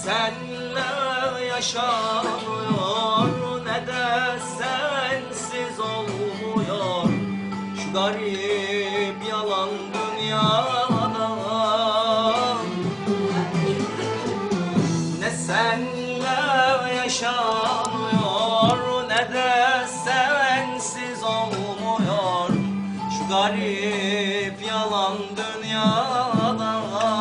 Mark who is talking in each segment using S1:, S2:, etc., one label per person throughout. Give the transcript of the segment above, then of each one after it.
S1: senle yaşanıyor, ne de sensiz olmuyor. Şu garip yalan dünyada ne senle yaşanıyor, ne de sensiz olmuyor. Şu garip yalan dünyada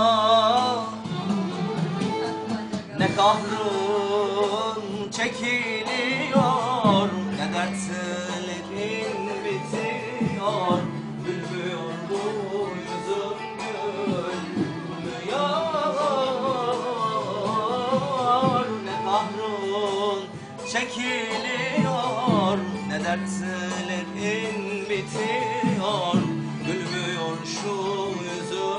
S1: ne kahrın çekiliyor, ne dertlerin bitiyor. Gülmüyor bu yüzüm, gülmüyor. Ne kahrın çekiliyor, ne dertlerin bitiyor. Gülmüyor şu yüzüm,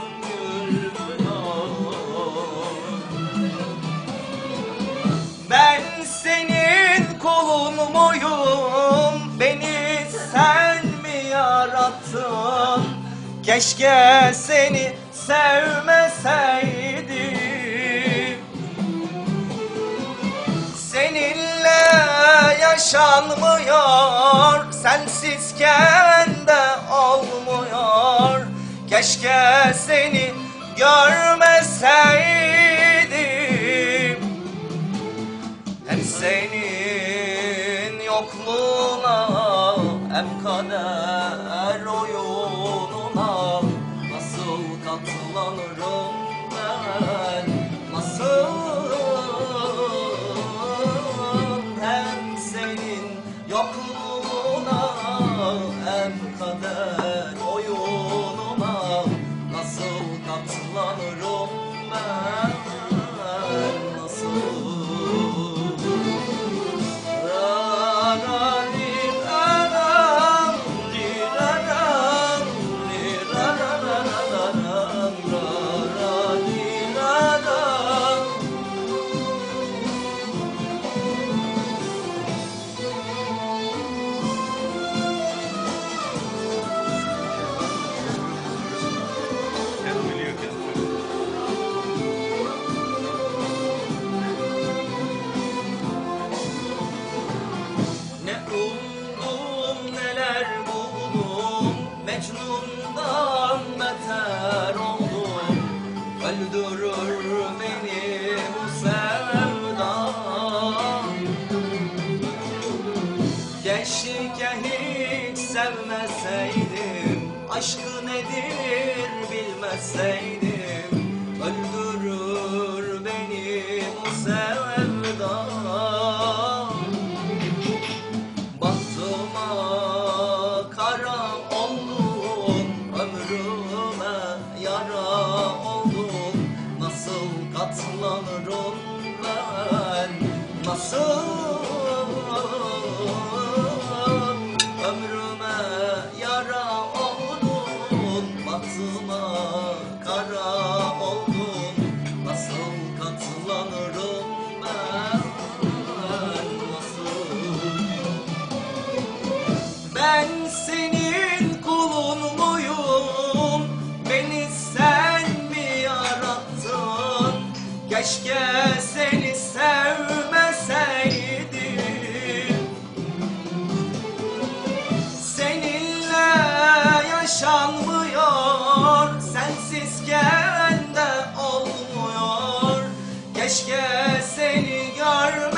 S1: gülmüyor. Ben senin kulun muyum? Beni sen mi yarattın? Keşke seni sevmeseydim. Seninle yaşanmıyor, sensizken de olmuyor. Keşke seni görmeseydim. Hem senin yokluğuna, hem kader oyununa nasıl katlanırım ben, nasıl? Hem senin yokluğuna, hem kader oyununa nasıl katlanırım ben, nasıl? Mecnun'dan beter oldum, öldürür beni bu sevda. Keşke hiç sevmeseydim, aşkı nedir bilmeseydim. Öldürür beni bu sevda. Bahtıma kara oldun, ömrüme yara oldun. Nasıl katlanırım ben, nasıl? Ömrüme yara oldun, bahtıma kara oldun. Nasıl katlanırım ben, nasıl? Ben senin kulun muyum? Beni sen mi yarattın? Keşke seni sevmeseydim. Seninle yaşanmıyor, sensizken de olmuyor. Keşke seni görmeseydim.